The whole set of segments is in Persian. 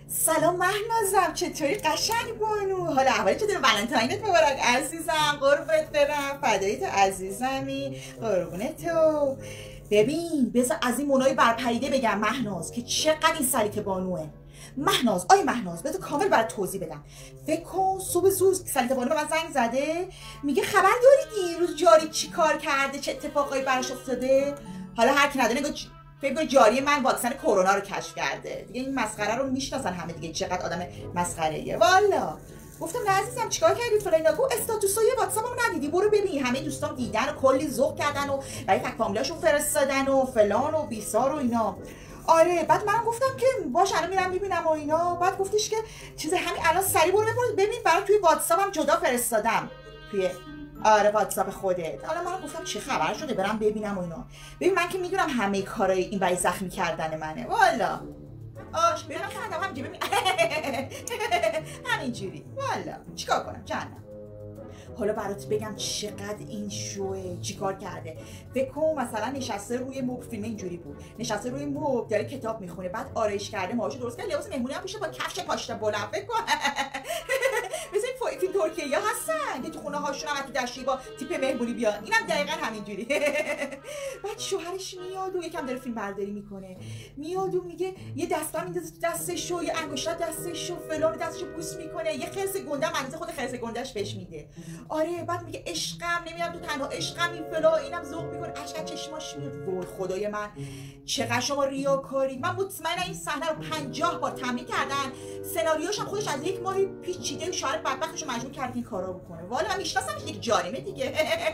سلام مهنازم، چطوری قشنگ بانو؟ حالا احوالی چطوری؟ ولنتاینت مبارک عزیزم، قربونت برم، فدای تو عزیزمی، قربونت تو. ببین بذار از این مونای برپریده بگم مهناز که چقدر این سلیت بانوه. مهناز، آی مهناز، بذار کامل برات توضیح بدم. فکر کن صبح زود سلیت بانو به من زنگ زده، میگه خبر داری دیروز جاری چی کار کرده، چه اتفاقایی براش افتاده؟ حالا هر کی ندونه فکر کنم جاری من واکسن کرونا رو کشف کرده. دیگه این مسخره رو میشناسن همه دیگه، چقدر آدم مسخره‌ایه والا. گفتم نه عزیزم چیکار کردی فلان؟ گفت استاتوسای واتساپمو ندیدی؟ برو ببین، همه دوستام دیدن و کلی ذوق کردن و برای فک فامیلاشون فرستادن و فلان و بیسار و اینا. آره بعد من گفتم که باش الان میرم میبینم و اینا. بعد گفتش که چیز همین الان سریع برو ببین برای توی واتساپم جدا فرستادم توی آره واتساپ خودت. حالا من گفتم چه خبر شده برم ببینم و اینا. ببین من که میدونم همه کارای این برای زخمی کردن منه والا. آش برم خندم همینجوری ببین همینجوری والا چیکار کنم جانم. حالا برات بگم چقدر این شوه چیکار کرده. فکر کن مثلا نشسته روی مبل، فیلم اینجوری بود، نشسته روی مبل داره کتاب میخونه، بعد آرایش کرده، ماهاشو درست کرده، لباس مهمونی هم پوشیده با کفش پاشنه بلند. فکر کن مثل این فیلم ترکیه ها هستن که تو خونه هاشون هم تو دشتی با تیپ مهمونی بیان، اینم دقیقاً همینجوری. بعد شوهرش میاد و یکم داره فیلم برداری میکنه، میاد و میگه یه دستم میندازه تو دستش و یه انگشتر دستش و فلان دستشو بوس میکنه، یه خرس گنده منزه خود خرس گندهش بهش میده. آره بعد میگه عشقم نمیدونم تو تنها عشقم این فلا، اینم ذوق میکنه، اشک چشماش میاد. وای خدای من چقدر شما ریاکاری. من مطمئنم این صحنه رو 50 بار تمرین کردن، سناریوش هم خودش از یک ماه پیش چیده و شاعر بدبختشو مجبور کرد این کارا بکنه. والا من میشناسمش، یک جاریمه دیگه.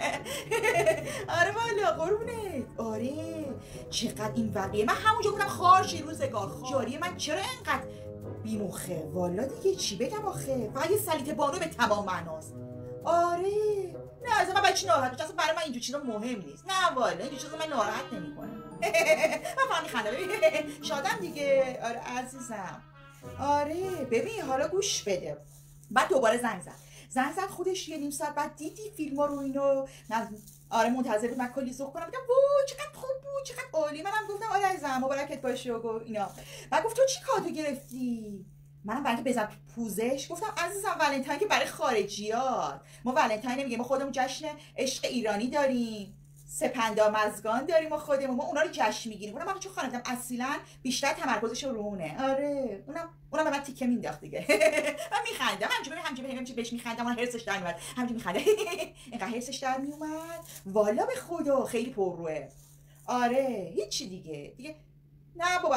آره والا قربونت. آره چقدر این وقیه. من همونجا گفتم خارشی روزگار جاریه من چرا اینقدر بیمخه. والا دیگه چی بگم آخه، فقط یه سلیت بانو به تمام معناست. آره نه از من بچه ناراحت بشه، اصلا برای من اینجور چیزا مهم نیست. نه والا اینجور چیزا من ناراحت نمیکنه. من فقط میخندم شادم دیگه. آره عزیزم. آره ببین حالا گوش بده. بعد دوباره زنگ زد خودش یه نیم ساعت بعد دیدی فیلم ها رو اینو. آره منتظر بود من کلی ذوق کنم، بگم وای چقدر خوب بود چقدر عالی. منم گفتم آره عزیزم مبارکت باشه و اینا. بعد گفت تو چی کادو گرفتی؟ منم برای اینکه بزنم تو پوزش گفتم عزیزم ولنتاین که برای خارجیات، ما ولنتاین نمیگیم، ما خودمون جشن عشق ایرانی داریم، سپندامزگان داریم و خودمون ما اونا رو جشن میگیریم. اونم چون خانمم اصیلا بیشتر تمرکزش رو اونه. آره اونم به من تیکه مینداخت دیگه. من میخندم همینجوری بهش میخندم، اون هرسش در میومد همینجوری میخنده. اینقدر هرسش در میومد والا به خدا خیلی پرروه. آره هیچی دیگه نه بابا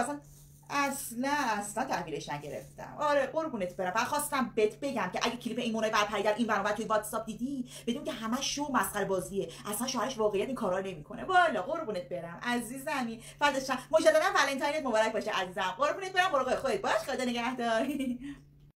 اصلا تحویلش نگرفتم. آره قربونت برم، فقط خواستم بهت بگم که اگه کلیپ این مونای برپریدن این برنامه توی واتساپ دیدی بدون که همه شو مسخره بازیه، اصلا شوهرش واقعیت این کارا نمیکنه. والا قربونت برم عزیزمی، فداش شم. مجددا ولنتاینت مبارک باشه عزیزم، قربونت برم. مراقب خودت باش، خدا نگهدار.